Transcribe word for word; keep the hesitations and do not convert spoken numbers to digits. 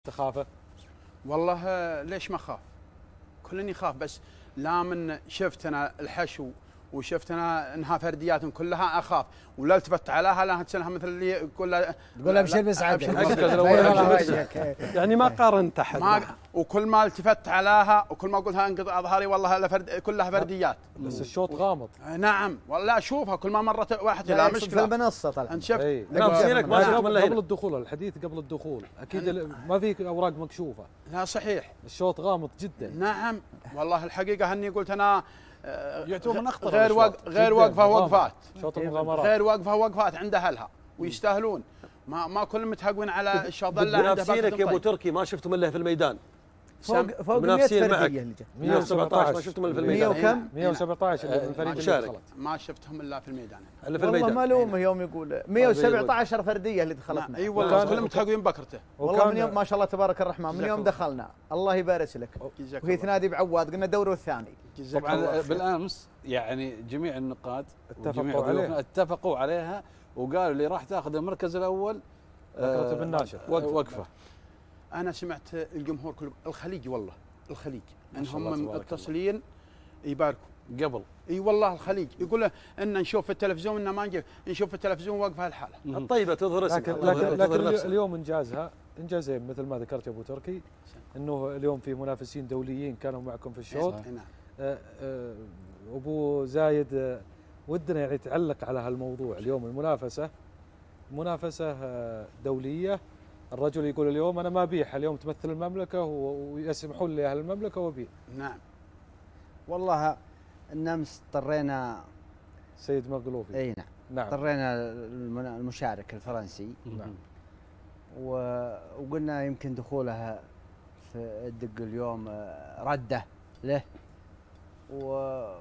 تخافه؟ والله ليش ما خاف؟ كلن يخاف، بس لا من شفت انا الحشو وشفت انا انها فرديات كلها اخاف، ولا التفت عليها لا تسنها مثل اللي يقول لها تقول ابشر بسعد يعني ما قارنت احد ما وكل ما التفت عليها وكل ما قلتها انقطع اظهري والله فرد كلها فرديات. بس الشوط غامض. نعم والله اشوفها كل ما مرت واحد لا مشكله في المنصه طلع انت شفت نفسينك ما شفت قبل الدخول، الحديث قبل الدخول اكيد ما في اوراق مكشوفه. لا صحيح الشوط غامض جدا. نعم والله الحقيقه هني قلت انا يعتبر من اخطر غير وق... غير وقفه وقفات شوط المغامرات غير وقفه وقفات عند اهلها ويستاهلون. ما ما كل متهاوين على الشوط الا عنده منافسينك يا ابو تركي ما شفتم الا في الميدان. فوق فوق مئة فرديه اللي جت مئة وسبعطعش ما شفتم الا في الميدان. مئة وكم؟ مئة وسبعطعش اللي الفريق اللي دخلت ما شفتهم الا في الميدان. الا في الميدان والله ما لومه يوم يقول مئة وسبعطعش فرديه اللي دخلتنا. اي والله كلهم متهاوين بكرته. والله من يوم ما شاء الله تبارك الرحمن من يوم دخلنا الله يبارك لك. وهي تنادي بعواد قلنا الدوري الثاني. طبعا بالامس يعني جميع النقاد اتفقوا عليها اتفقوا عليها وقالوا اللي راح تاخذ المركز الاول ذكرته بالناشر وقفه. انا سمعت الجمهور كله الخليج والله الخليج انهم متصلين يباركوا قبل. اي والله الخليج يقول ان نشوف في التلفزيون ان ما نجي نشوف في التلفزيون واقفه الحاله. الطيبه تظهر اسمها. لكن لكن, لكن اليوم انجازها انجازين مثل ما ذكرت يا ابو تركي، انه اليوم في منافسين دوليين كانوا معكم في الشوط. آه آه ابو زايد آه ودنا يعني تعلق على هالموضوع. اليوم المنافسه منافسه آه دوليه. الرجل يقول اليوم انا ما ابيح، اليوم تمثل المملكه ويسمحون لي اهل المملكه وابيع. نعم والله ان امس اضطرينا سيد مرقلوفي. اي نعم نعم اضطرينا المشارك الفرنسي. نعم وقلنا يمكن دخوله في الدق اليوم رده له